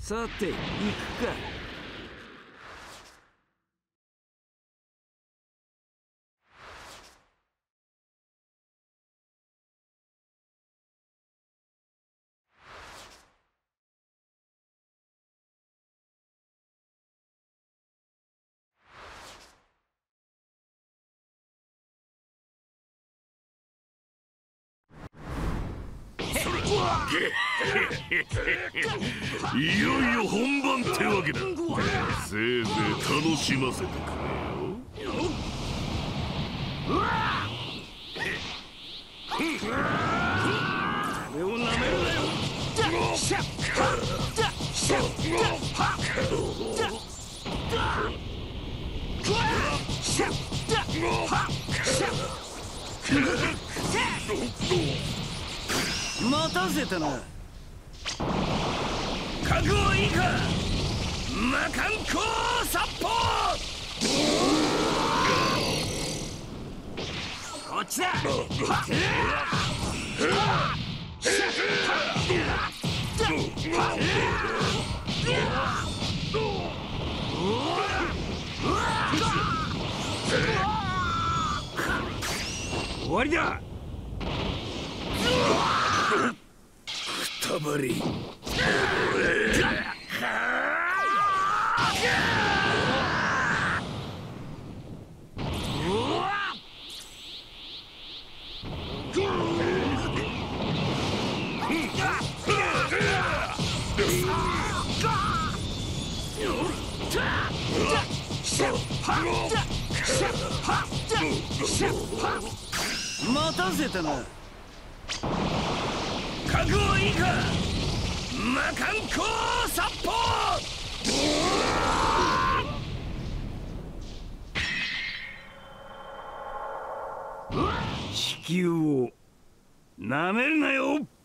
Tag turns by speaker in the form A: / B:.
A: さて行くか。
B: いよいよ本番ってわけだ。せいぜい楽しませてくれよ。
A: 俺をなめるなよ。待たせたな。覚悟はいいか。魔漢光殺法。こっちだ。終わりだ。くたばり。待たせたな。覚悟はいいか。魔漢光殺法。地球をなめるなよ。